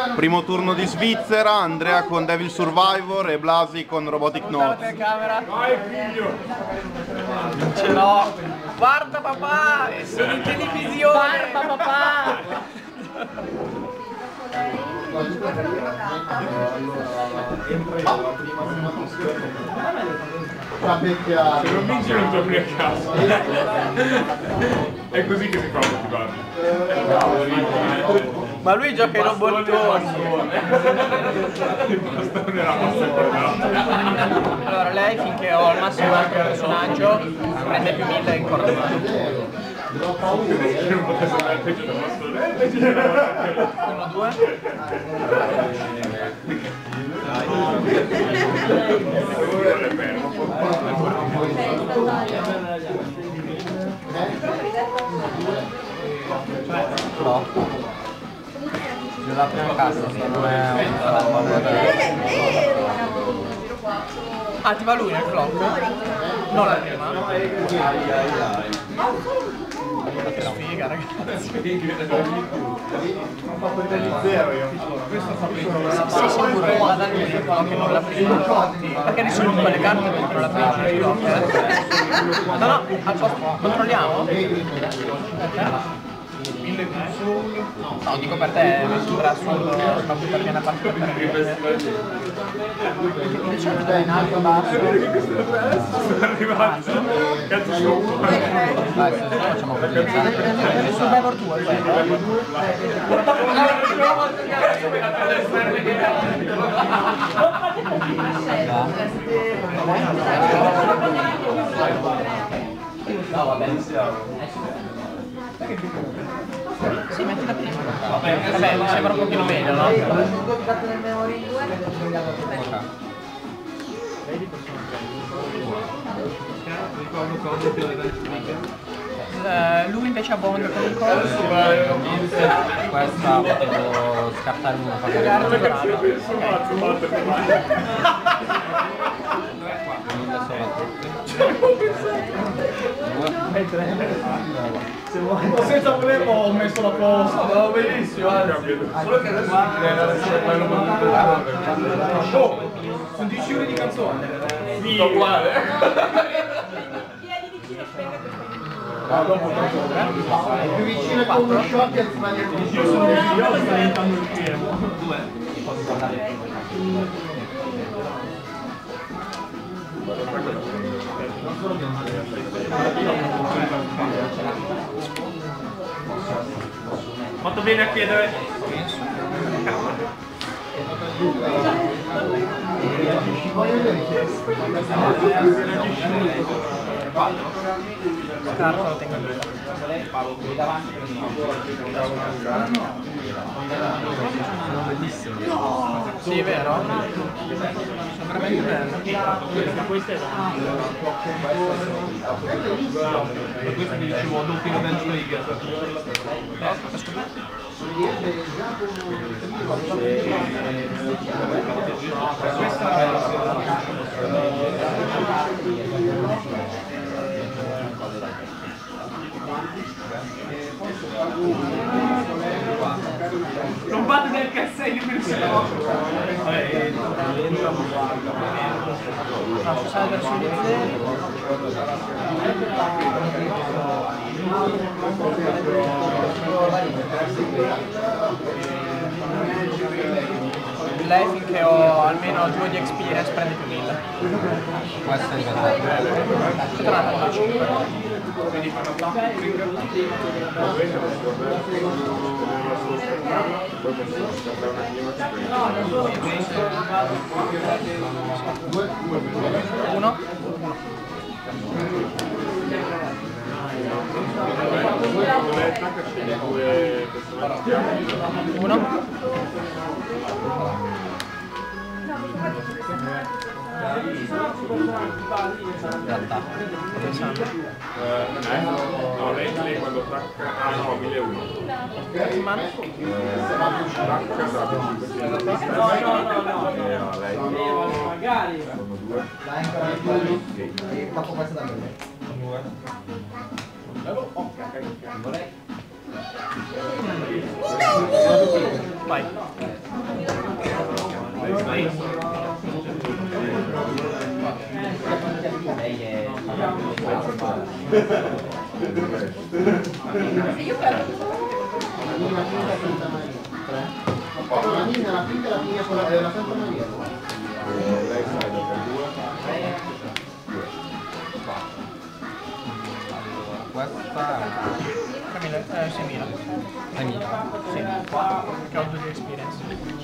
Primo turno di Svizzera, Andrea con Devil Survivor e Blasi con Robotic Notes. Vai figlio! Non ce l'ho! Guarda papà! Sono in televisione! Guarda papà! Se non vinci non torni a casa. È così che si fa motivare. Ma lui gioca in robottoni! Allora lei finché ho al massimo altro personaggio prende più 1000 in corda mano. Uno, due. No. La prima cassa non è un Ah, ti va lui nel clock? Non la prima? Che sfiga ragazzi. Ho fatto il zero io. Sei sicuro che vada lui nel clock e non la prima? Perché ne sono quelle carte dentro la prima nel clock? No, no, al posto controlliamo? No, dico per te, mi sembra assurdo non buttarmi una partita per me. Diciamo in alto basso. Sono arrivato. Cazzo sono. Vai, se no facciamo per Survivor 2, no, va bene, siamo. sì, metti la prima. Vabbè, mi sembra un pochino meglio, no? Lui invece ha Bond con un corso. Questa potevo scartare una Senza volerlo ho messo la posta. Va benissimo. Solo che adesso sono 10 ore di canzone. Sì, uguale. Più vicino con uno shot e io sono diventando il fermo. Fatto bene a chiedere. Scarto lo tengo lì. sono bellissimi. Sì, vero? Sono veramente bello. Per questo mi dicevo doppio dentro Liga. Non vado nel casseggio per il Faccio sale verso gli lei finché ho almeno 2 di experience prende più 1000. Questo è il castello. Tornate a 5. Uno. Uno. No, lei quando attacca... Ah no, 1001. Magari. Sono due. E dopo questo da me. Vai. La linea, la finta e la linea con la Santa Maria. Lei sai per 2. Questa Camilla, 6.000. 6.000. Sì, che ho 2 di experience.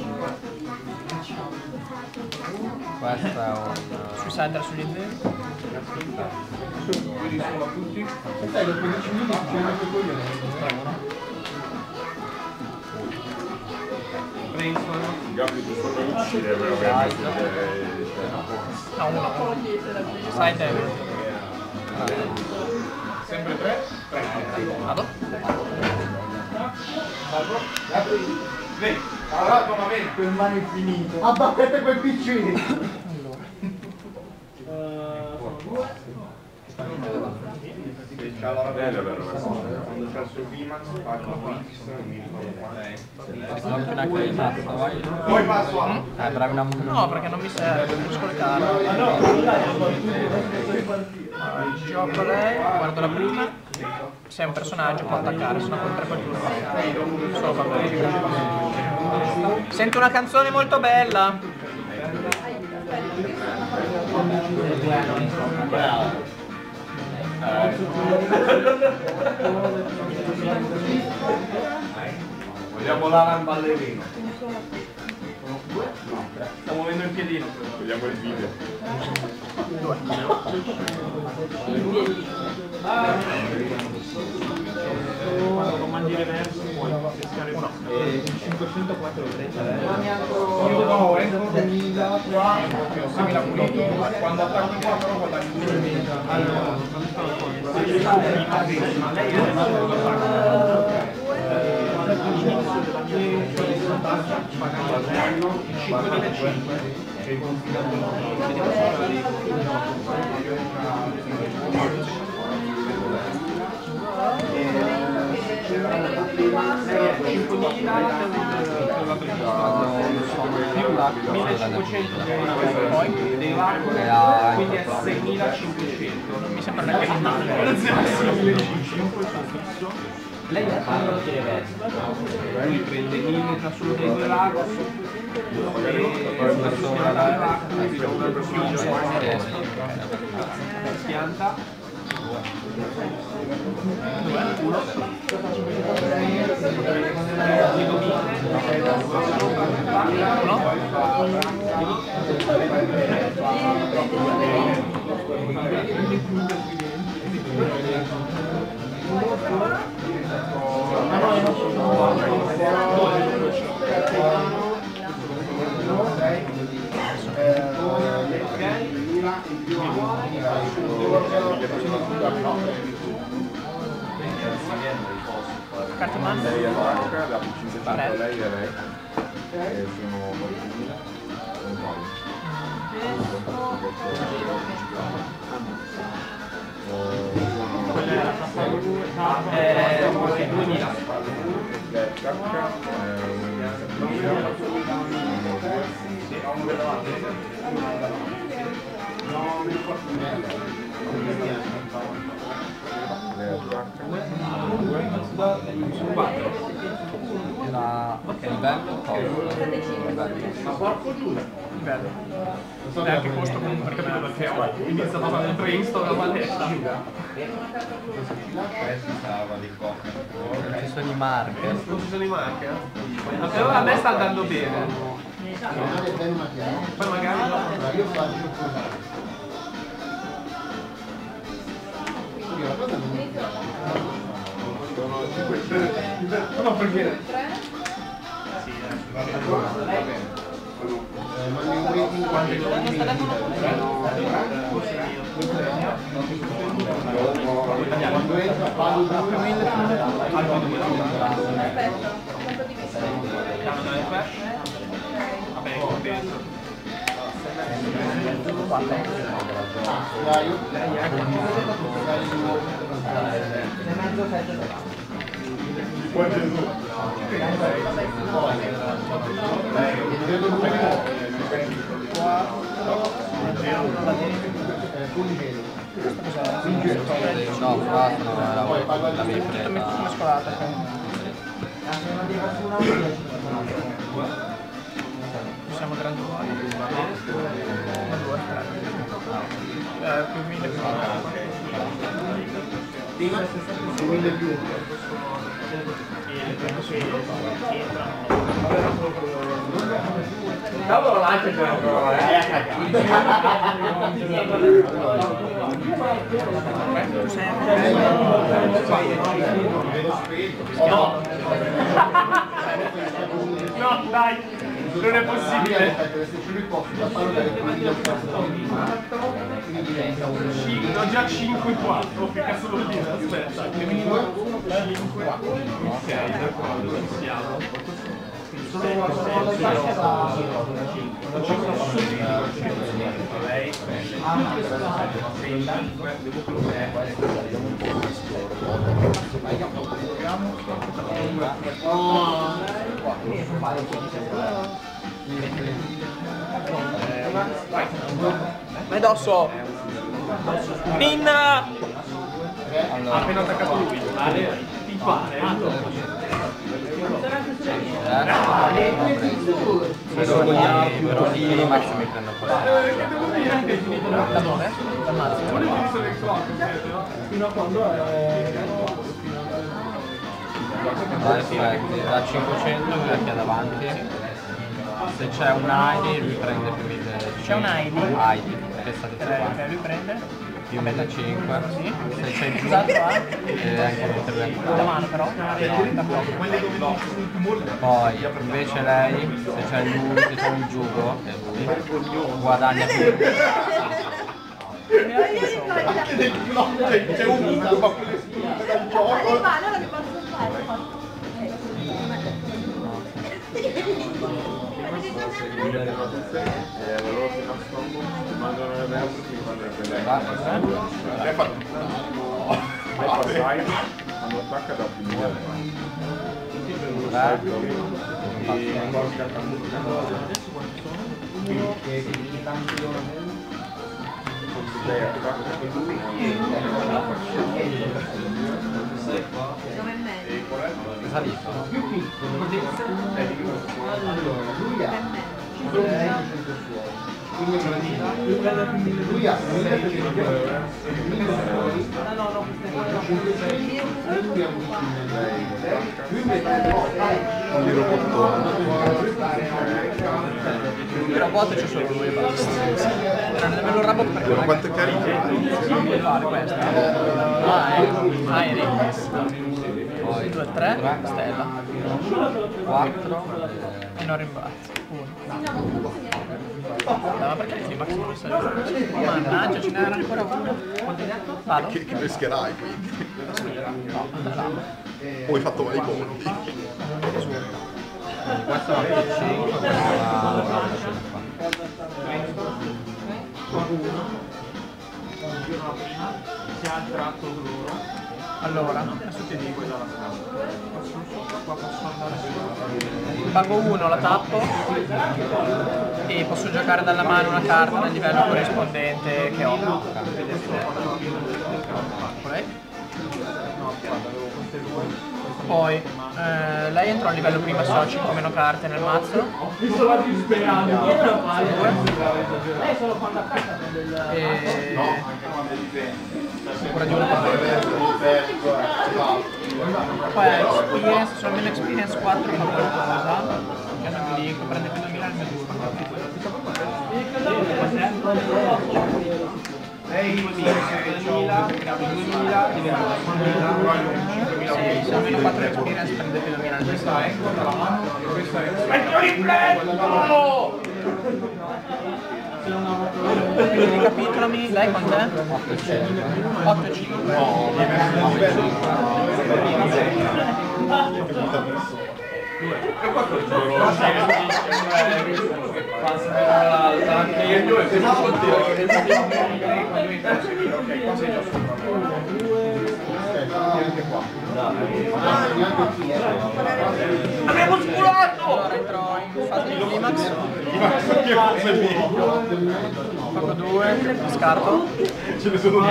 Questa è un... Suicider sugli zeri. Quindi sono tutti? Sai, dopo 10 minuti c'è anche il coglione. Gabri ti stanno uccidere veramente. No, 1. Side heavy. Sempre 3? Vado. Vedi, allora toma bene. Quel mano infinito. Abbattete quel PC! Bello, quando c'è il suo Vimax, parlo qui, mi ricordo qua. Una caricata, vai. Poi passo a... Bravi una... No, perché non mi serve, non riesco le carte. Gioco lei, guardo la prima. Se è un personaggio può attaccare, se no con 3 col turno va. Solo quando... Sento una canzone molto bella. Vogliamo l'ala in ballerino. Stiamo muovendo il piedino. Vogliamo il video. 2. Quando comandi reverso puoi pescare 1. 504 Io no, entro 2000 qua, che ho 6.000 pulito, quando attacchi qua però guadagni 2.000. Allora, quindi è 6.500. Non mi sembra neanche di male. Lei ha fatto di reverso. Lui prende il metà solo dei 2 lagos pianta Carte in mano? Lei attacca, la P500 lei e lei. E sono... Livello. E anche costo comunque perché ho iniziato a fare il pre-install la paletta. ci sono i marker. Non ci sono i marker? Allora a me sta andando bene. Poi magari no. Io faccio No, perché? Poi Gesù. No, qua sono la mia presa. Mescolata. Siamo grandi uguali. 2, 3. Più 1000 più 1000 più. Cavolo, lancia c'è ancora, No, dai, non è possibile. Ne ho già 5 qua. Che cazzo vuol dire? Aspetta. 5, 4. Ok, d'accordo, ci siamo. Vai dosso! Pinna! Ha appena attaccato lui. Vale, ti pare. Però lì Max mi prende un po'. Da dove? Dal mazzo? Fino a quando Aspetti, da 500 lui anche davanti. Se c'è un Heidi lui prende più 1000. C'è un Heidi? Heidi, testa di 50. Lui prende? Più 1500. Sì. Se c'è il Cos'altro ha? e anche mettere Da mano però? Poi invece lei, se c'è lui, se c'è un giugo, che è lui, guadagna più. C'è un mucco, ma quelle dal gioco. Allora che posso fare? Loro si nascondono, mandano le verbe e si fanno le prendere. Hai fatto? Quando attacca da finire. Lei attacca con lui. Dove è meglio? È salito. Lui ha lui ha 1500 Il robot c'è solo lui. Non è nemmeno un robot perché non Quanto è carino? può fare questo. Airi. Poi 2, 3, stella. 4. E non rimbalzo. 1. Ma perché ti Max non sei? Mannaggia, ce n'era ancora uno. Quanto hai detto? Vado? Che pescherai quindi? No, là. Poi hai fatto male i conti. Questo è un P5, questo si è alterato loro. Allora, adesso ti dico. Pago 1, la tappo e posso giocare dalla mano una carta del livello corrispondente che ho. Poi lei entrò a livello prima se ho 5 meno carte nel mazzo. Mi sono disperato. E ancora di uno. Poi experience, sono meno experience 4 fa qualcosa. Che non mi dico, prende più 2000 al mio turno. Lei mi dice che ho 2000 Sì, se almeno 4 experience prende più 2000 al mio turno. ecco la mano e questa è Quindi ricapitolami, lei con te? 8 e 5. Abbiamo spulato! Allora entro in fase di climax. Pago 2, scarto. Ce ne sono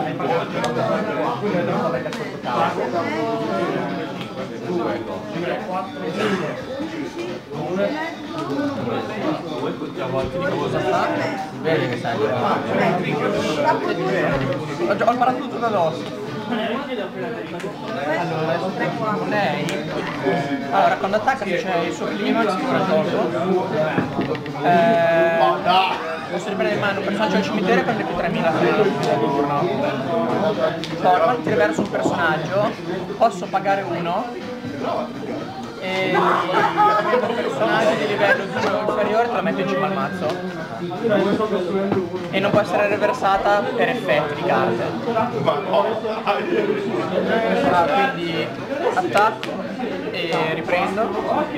Vedi che sai. Ho imparato tutto da addosso. Lei, allora quando attacca c'è il suo climax, il tolgo. Posso riprendere in mano un personaggio al cimitero con più 3000 turno. Poi quando tiro verso un personaggio posso pagare uno e il personaggio di livello 2 o inferiore te lo metto in cima al mazzo e non può essere reversata per effetti di carte. Quindi attacco e riprendo.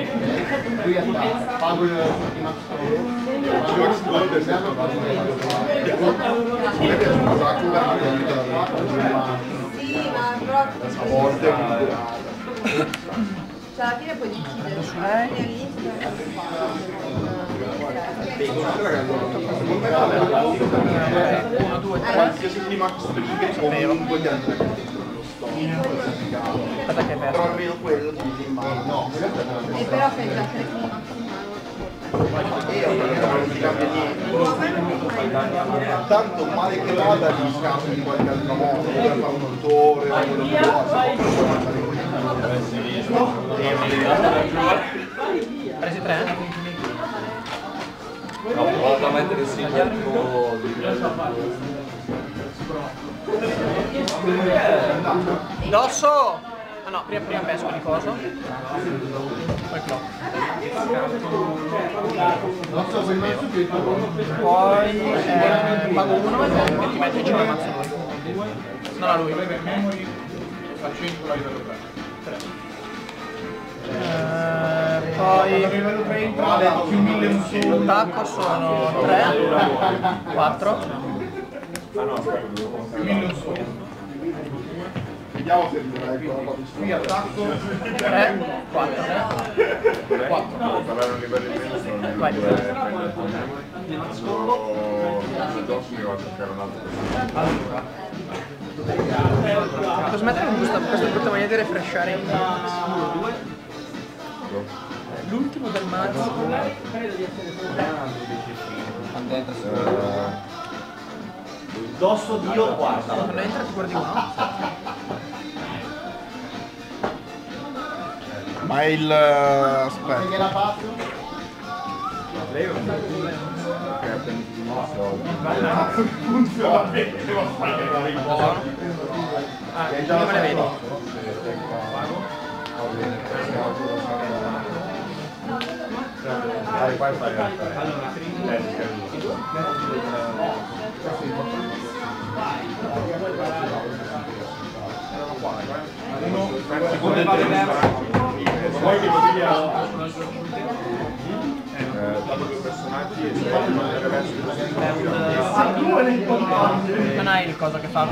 Sì, ma però cioè alla fine puoi decidere su all'inizio. 1, 2, 3. qualsiasi climax comunque gli altri. Aspetta che è Però almeno quello ti dice in mano. No, E però fai già 3 climax. non ti cambia niente. Tanto male che vada li scambi di qualche altra modo, per fare un autore, quello che presi 3? No, provato a mettere il sindaco di Dosso! Ah no, prima pesco di coso. Poi clock. Poi pago 1 e ti metto in cima al mazzo lui. Non a lui. Poi l'attacco sono 3, 4. vediamo se qui attacco 3, 4. 4 parlare a livello di meno sono nel Vai. addosso mi va a cercare un altro Posso mettere questa brutta maniera di refreshare l'ultimo del mazzo. Dosso Dio quarta. Quando entra ti guardi uno. ma il aspetta Perché la passo? lei è un che ha appena dimostrato funziona devo fare Come le vedi? poi fai dato due personaggi e non hai il coso che fa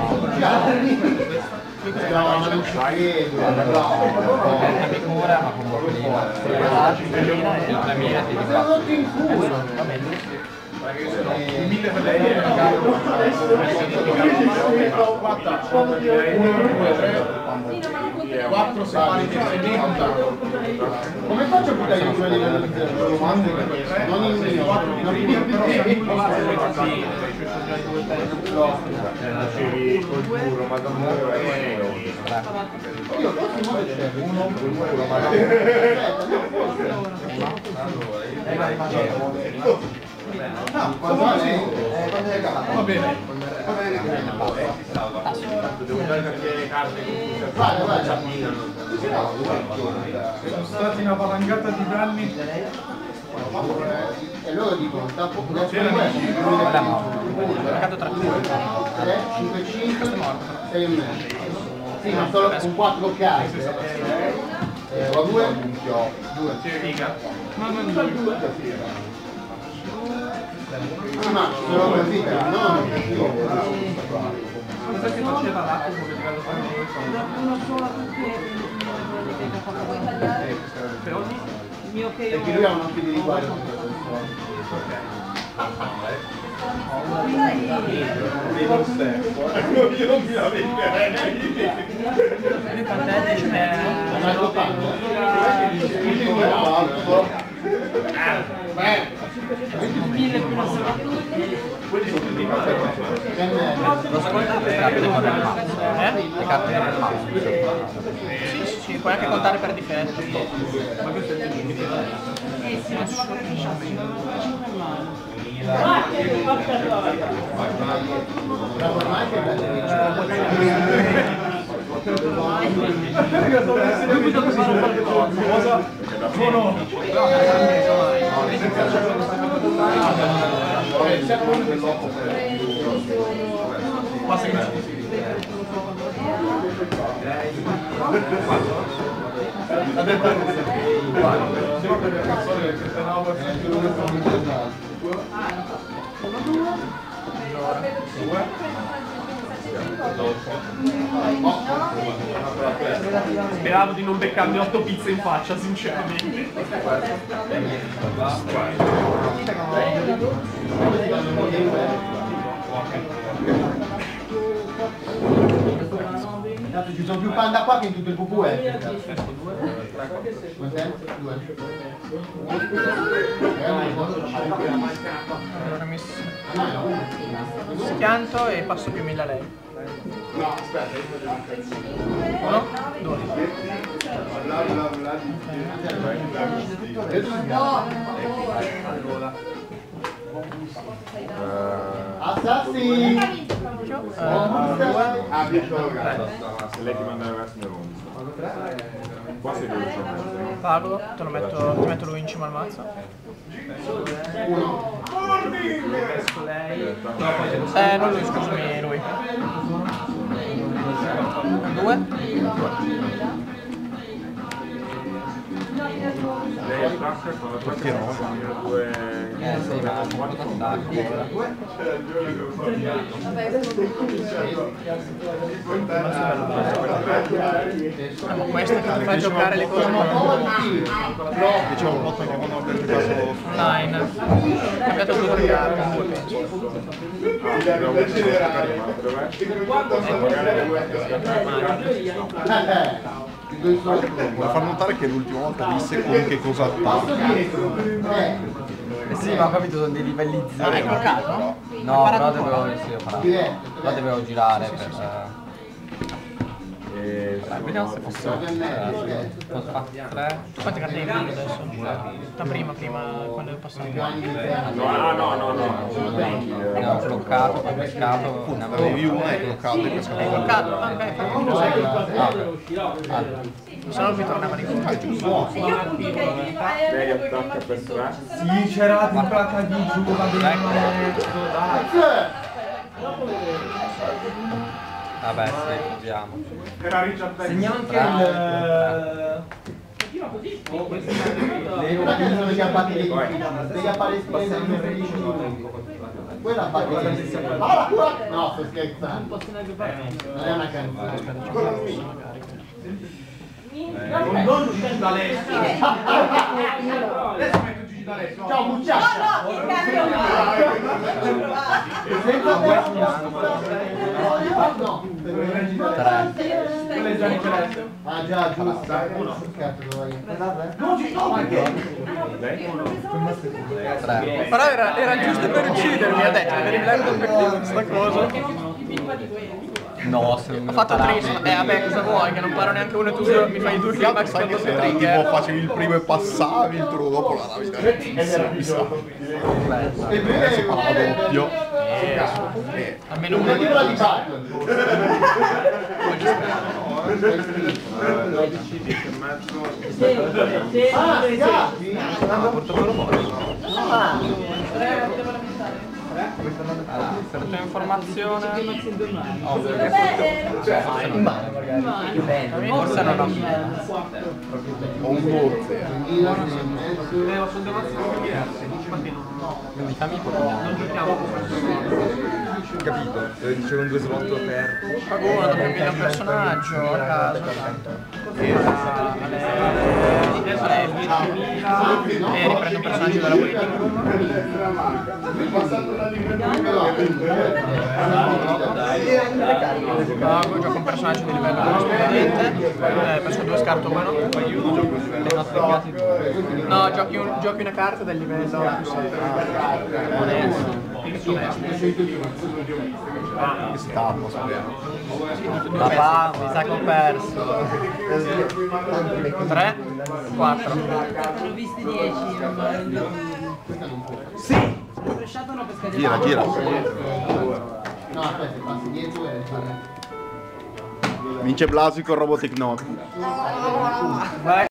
cura ma comunque lì va bene Mille per lei è 4 separi di Come faccio a buttare in quelli delle domande? Non in mio, non in mio. dicevi col burro ma da muro Io prossimo c'è uno, no, quando va bene. devo già capire le carte Vai. sono stati una valangata di danni. E loro dicono, sta poco mercato 3 5, 5, 6 e mezzo. Sì, ma solo con 4 carte. Ho 2. Sì, riga. No, no, no. Ma sono così, no? Cosa che faceva l'attimo che ti fare Una sola per ogni? Perché lui ha un occhio di riguardo. Io non mi la venderei neanche. Quant'è? 10 metri? Lo secondo le carte devono andare al mazzo. Le carte nel mazzo. Sì, puoi anche contare per difetto. Speravo di non beccarmi 8 pizze in faccia, sinceramente. Tanto ci sono più panda qua che in tutto il WWF. Quant'è? 2. Allora mi schianto e passo più 1000 a lei. No, aspetta. 1, 2. Assassin! Se lei ti manda verso il qua sei veloce. Pago, ti metto lui in cima al mazzo. 1. Non lui, scusami, lui. 2. Lei attacca con la perché no? Due... Sì, ma Questo che ti fa giocare le cose Diciamo un po' che quando abbiamo giocato online. Ho cambiato 2 carte, 2 penso. Vuole far notare che l'ultima volta disse con che cosa attacca. sì, ma ho capito, sono dei livelli zero. Hai bloccato? No, però dovevo girare per... Vediamo se posso fare 3. Quante carte hai vinto adesso? La prima, quando è passato. No. Ne ho bloccato, poi pescato, ne avevi una e bloccato e pescato. Hai bloccato? Ok, se no mi tornava di colpo. Lei attacca per 3. Sì, c'era la templata di giù, va bene. Vabbè, sì, proviamo. Era Richard Beck. Segniamo anche il... Le rovine sono gli abbatti dei degli apparecchi dei quella abbatti no, sto scherzando. Non è una canzone. Non Gigi D'Alessio. Adesso metto Gigi D'Alessio. Ciao mucciaccia! No, ah già, giusto. Cazzo, dove vai? Però era giusto per uccidermi, ha detto, per il per questa cosa. No, se non Ho fatto triste, vabbè, cosa vuoi? Che non paro neanche uno e tu mi fai 2 climax quando sei trigger. Facevi il primo e passavi, il turno dopo la navi da adesso parla doppio. Almeno Una uno. tira di Batman. Ah, scappi? per trasformazione. Forse non ho. Ho un borse. Sono due mazzi diversi, infatti non giochiamo con Capito? C'erano due slot aperti. Pago uno, dopo invia un personaggio a caso. E riprendo un personaggio dalla waiting room. Pago, gioco un personaggio di livello corrispondente. Penso 2 scarto uno. No, giochi una carta del livello più 6. Scappo, speriamo. Papà, mi sa che ho perso. 3, 4. Sono visti 10. Gira, gira. No, aspetta, passi dietro e Vince Blasi con Robotic Note. Vai.